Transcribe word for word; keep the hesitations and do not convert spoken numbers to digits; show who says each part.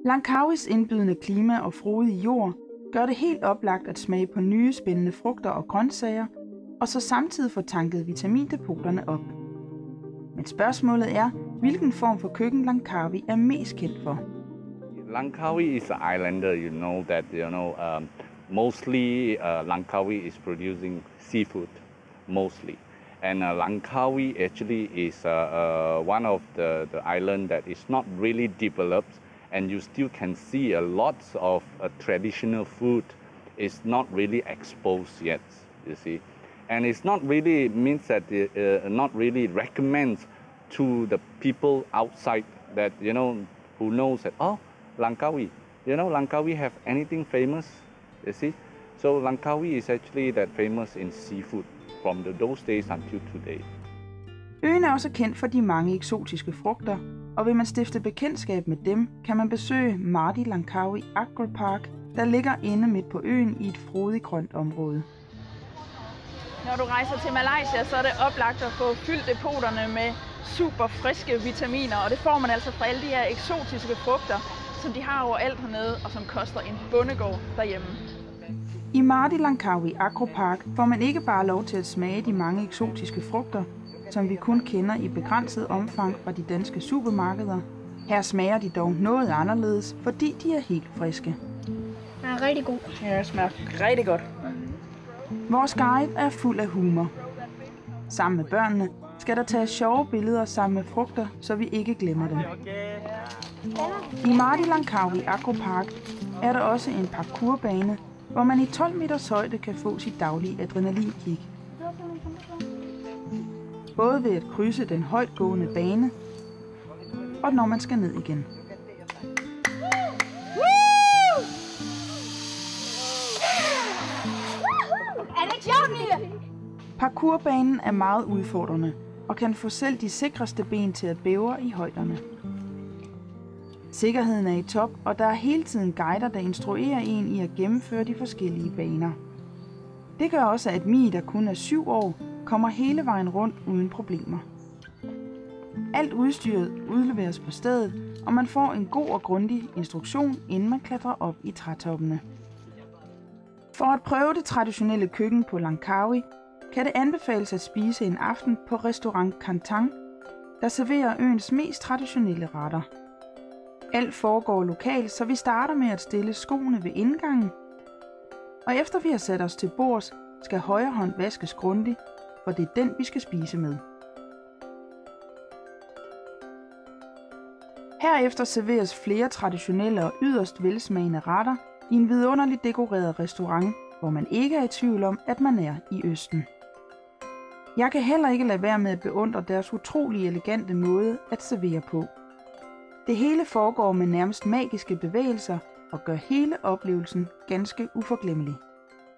Speaker 1: Langkawis indbydende klima og frodige jord gør det helt oplagt at smage på nye spændende frugter og grøntsager, og så samtidig få tanket vitamindepoterne op. Men spørgsmålet er, hvilken form for køkken Langkawi er mest kendt for.
Speaker 2: Langkawi is an islander, you know that you know um, mostly uh, Langkawi is producing seafood, mostly. And uh, Langkawi actually is uh, uh, one of the, the island that is not really developed, and you still can see a lot of uh, traditional food is not really exposed yet, you see. And it's not really means that it uh, not really recommends to the people outside that, you know, who knows that, oh, Langkawi, you know, Langkawi have anything famous, you see. So Langkawi is actually that famous in seafood from the, those days until today.
Speaker 1: Øen er også kendt for de mange eksotiske frugter, og vil man stifte bekendtskab med dem, kan man besøge Mardi Langkawi Agropark, der ligger inde midt på øen i et frodigt grønt område.
Speaker 3: Når du rejser til Malaysia, så er det oplagt at få fyldt depoterne med super friske vitaminer, og det får man altså fra alle de her eksotiske frugter, som de har overalt hernede, og som koster en bondegård derhjemme.
Speaker 1: I Mardi Langkawi Agropark får man ikke bare lov til at smage de mange eksotiske frugter, som vi kun kender i begrænset omfang fra de danske supermarkeder. Her smager de dog noget anderledes, fordi de er helt friske.
Speaker 4: Den er rigtig god.
Speaker 3: Ja, det smager rigtig godt.
Speaker 1: Vores guide er fuld af humor. Sammen med børnene skal der tages sjove billeder sammen med frugter, så vi ikke glemmer dem. I Mardi Langkawi Agropark er der også en parkourbane, hvor man i tolv meters højde kan få sit daglige adrenalinkick. Både ved at krydse den højtgående bane, og når man skal ned igen. Parkourbanen er meget udfordrende og kan få selv de sikreste ben til at bævre i højderne. Sikkerheden er i top, og der er hele tiden guider, der instruerer en i at gennemføre de forskellige baner. Det gør også, at Mi, der kun er syv år, kommer hele vejen rundt uden problemer. Alt udstyret udleveres på stedet, og man får en god og grundig instruktion, inden man klatrer op i trætoppene. For at prøve det traditionelle køkken på Langkawi, kan det anbefales at spise en aften på restaurant Kantang, der serverer øens mest traditionelle retter. Alt foregår lokalt, så vi starter med at stille skoene ved indgangen, og efter vi har sat os til bords, skal højre hånd vaskes grundigt, for det er den, vi skal spise med. Herefter serveres flere traditionelle og yderst velsmagende retter i en vidunderligt dekoreret restaurant, hvor man ikke er i tvivl om, at man er i Østen. Jeg kan heller ikke lade være med at beundre deres utrolig elegante måde at servere på. Det hele foregår med nærmest magiske bevægelser og gør hele oplevelsen ganske uforglemmelig.